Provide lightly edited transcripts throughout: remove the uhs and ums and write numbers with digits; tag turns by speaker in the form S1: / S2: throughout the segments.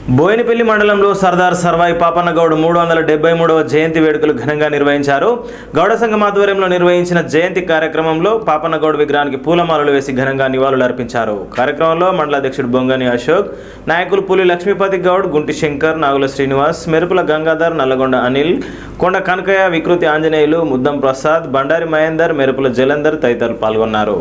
S1: బోయినపల్లి మండలంలో సర్దార్ సర్వాయి పాపన్న గౌడ్ 373వ జయంతి వేడుకలు ఘనంగా నిర్వహించారు. గౌడ సంఘం ఆధ్వర్యంలో నిర్వహించిన జయంతి కార్యక్రమంలో పాపన్న గౌడ్ విగ్రహానికి పూలమాలలు వేసి ఘనంగా నివాళులు అర్పించారు. కార్యక్రమంలో మండల అధ్యక్షుడు బొంగని అశోక్, నాయకులు పులి లక్ష్మీపతి గౌడ్, గుంటి శంకర్, నాగుల శ్రీనివాస్, మెరుపుల గంగాధర్, నల్లగొండ అనిల్, కొండ కనకయ్య, వికృతి ఆంజనేయులు, ముద్దం ప్రసాద్, బండారి మహేందర్, మెరుపుల జలంధర్ తదితరులు పాల్గొన్నారు.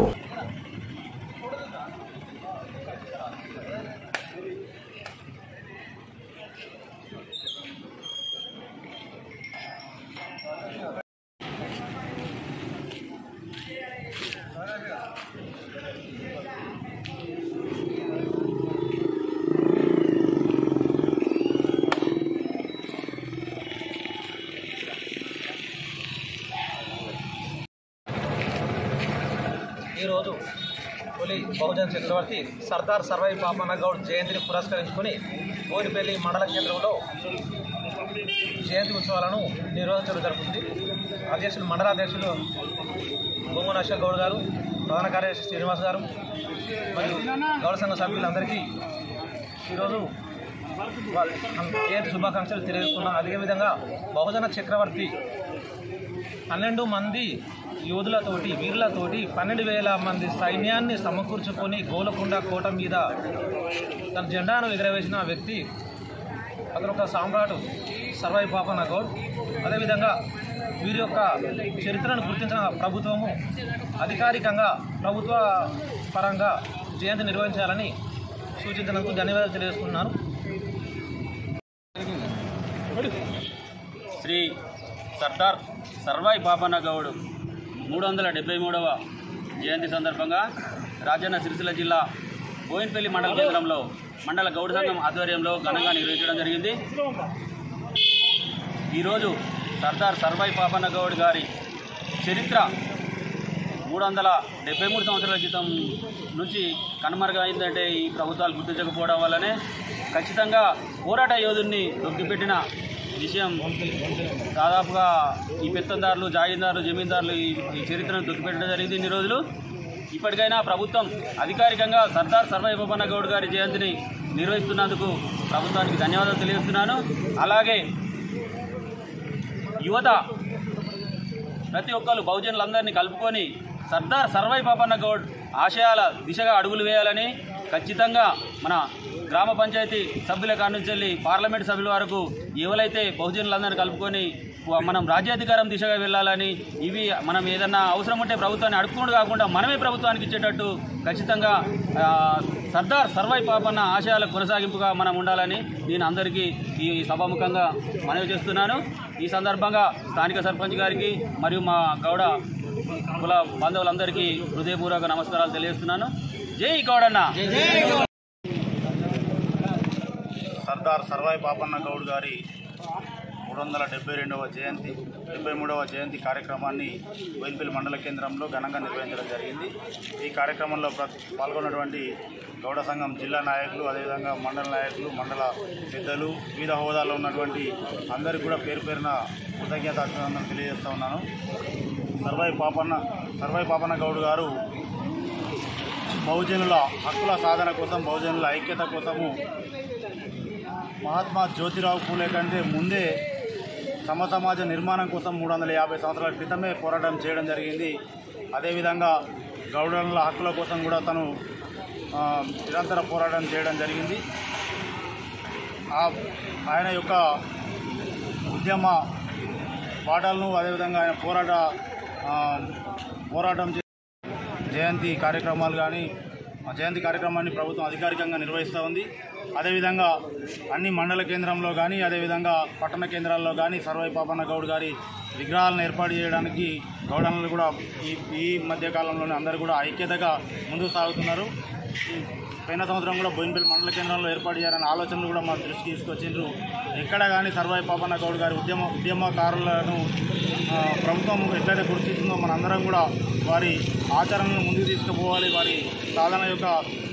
S2: ఈరోజు తొలి బహుజన చక్రవర్తి సర్దార్ సర్వాయి పాపన్న గౌడ్ జయంతిని పురస్కరించుకొని బోయినపల్లి మండల కేంద్రంలో జయంతి ఉత్సవాలను నిర్వహించడం జరుగుతుంది. అధ్యక్షులు మండల అధ్యక్షులు బొంగన అశోక్ గౌడ్ గారు, ప్రధాన కార్యదర్శి శ్రీనివాస్ గారు మరియు గౌడ సంఘ సభ్యులందరికీ ఈరోజు జయంతి శుభాకాంక్షలు తెలియజేస్తున్నాం. అదేవిధంగా బహుజన చక్రవర్తి 12 మంది యోధులతోటి వీరులతోటి 12,000 మంది సైన్యాన్ని సమకూర్చుకొని గోలకొండ కోట మీద తన జెండాను ఎగరవేసిన వ్యక్తి అతను ఒక సామ్రాటు సర్వాయి పాపన్న గౌడ్. అదేవిధంగా వీరి యొక్క చరిత్రను గుర్తించిన ప్రభుత్వము అధికారికంగా ప్రభుత్వ పరంగా జయంతి నిర్వహించాలని సూచించినందుకు ధన్యవాదాలు తెలియజేస్తున్నాను.
S3: శ్రీ సర్దార్ సర్వాయి పాపన్న గౌడ్ 373వ జయంతి సందర్భంగా రాజన్న సిరిసిల్ల జిల్లా బోయినపల్లి మండల కేంద్రంలో మండల గౌడ సంఘం ఆధ్వర్యంలో ఘనంగా నిర్వహించడం జరిగింది. ఈరోజు సర్దార్ సర్వాయి పాపన్న గౌడ్ గారి చరిత్ర 373 సంవత్సరాల క్రితం నుంచి కనుమరుగైందంటే ఈ ప్రభుత్వాలు గుర్తించకపోవడం వల్లనే ఖచ్చితంగా పోరాట యోధుల్ని దొక్కిపెట్టిన విషయం దాదాపుగా ఈ పెత్తందారులు, జాగీర్దారులు, జమీందారులు ఈ చరిత్రను దొక్కిపెట్టడం జరిగింది ఇన్ని రోజులు. ఇప్పటికైనా ప్రభుత్వం అధికారికంగా సర్దార్ సర్వాయి పాపన్న గౌడ్ గారి జయంతిని నిర్వహిస్తున్నందుకు ప్రభుత్వానికి ధన్యవాదాలు తెలియజేస్తున్నాను. అలాగే యువత ప్రతి ఒక్కరు బహుజనులందరినీ కలుపుకొని సర్దార్ సర్వాయి పాపన్న గౌడ్ ఆశయాల దిశగా అడుగులు వేయాలని ఖచ్చితంగా మన గ్రామ పంచాయతీ సభ్యుల కాడ నుంచి వెళ్ళి పార్లమెంట్ సభ్యుల వరకు ఎవరైతే బహుజనులందరినీ కలుపుకొని మనం రాజ్యాధికారం దిశగా వెళ్ళాలని, ఇవి మనం ఏదన్నా అవసరం ఉంటే ప్రభుత్వాన్ని అడుక్కుండా కాకుండా మనమే ప్రభుత్వానికి ఇచ్చేటట్టు ఖచ్చితంగా సర్దార్ సర్వాయి పాపన్న ఆశయాల కొనసాగింపుగా మనం ఉండాలని నేను అందరికీ ఈ సభాముఖంగా మనవి చేస్తున్నాను. ఈ సందర్భంగా స్థానిక సర్పంచ్ గారికి మరియు మా గౌడ కుల బాంధవులందరికీ హృదయపూర్వక నమస్కారాలు తెలియజేస్తున్నాను. జై గౌడన్న.
S4: సర్దార్ సర్వాయి పాపన్న గౌడ్ గారి 372వ జయంతి 73వ జయంతి కార్యక్రమాన్ని బోయినపల్లి మండల కేంద్రంలో ఘనంగా నిర్వహించడం జరిగింది. ఈ కార్యక్రమంలో పాల్గొన్నటువంటి గౌడ సంఘం జిల్లా నాయకులు, అదేవిధంగా మండల నాయకులు, మండల పెద్దలు, వివిధ హోదాలో ఉన్నటువంటి అందరికీ కూడా పేరు పేరున కృతజ్ఞతాభివందనలు తెలియజేస్తూ ఉన్నాను. సర్వాయి పాపన్న గౌడ్ గారు బహుజనుల హక్కుల సాధన కోసం, బహుజనుల ఐక్యత కోసము మహాత్మా జ్యోతిరావు పూలే కంటే ముందే సమసమాజ నిర్మాణం కోసం 350 సంవత్సరాల క్రితమే పోరాటం చేయడం జరిగింది. అదేవిధంగా గౌడనుల హక్కుల కోసం కూడా తను నిరంతర పోరాటం చేయడం జరిగింది. ఆయన యొక్క ఉద్యమ పాఠాలను, అదేవిధంగా ఆయన పోరాటం జయంతి కార్యక్రమాలు కానీ జయంతి కార్యక్రమాన్ని ప్రభుత్వం అధికారికంగా నిర్వహిస్తూ ఉంది. అదేవిధంగా అన్ని మండల కేంద్రంలో కానీ, అదేవిధంగా పట్టణ కేంద్రాల్లో కానీ సర్వాయి పాపన్న గౌడ్ గారి విగ్రహాలను ఏర్పాటు చేయడానికి గౌడనులు కూడా ఈ మధ్యకాలంలోనే అందరూ కూడా ఐక్యతగా ముందుకు సాగుతున్నారు. పోయిన సంవత్సరం కూడా బోయినపల్లి మండల కేంద్రంలో ఏర్పాటు చేయాలనే ఆలోచనలు కూడా మా దృష్టికి తీసుకొచ్చిండ్రు. ఎక్కడ కానీ సర్వాయి పాపన్న గౌడ్ గారి ఉద్యమకారులను ప్రభుత్వం ఎట్లయితే గుర్తిస్తుందో మనందరం కూడా వారి ఆచరణను ముందుకు తీసుకుపోవాలి. వారి సాధన యొక్క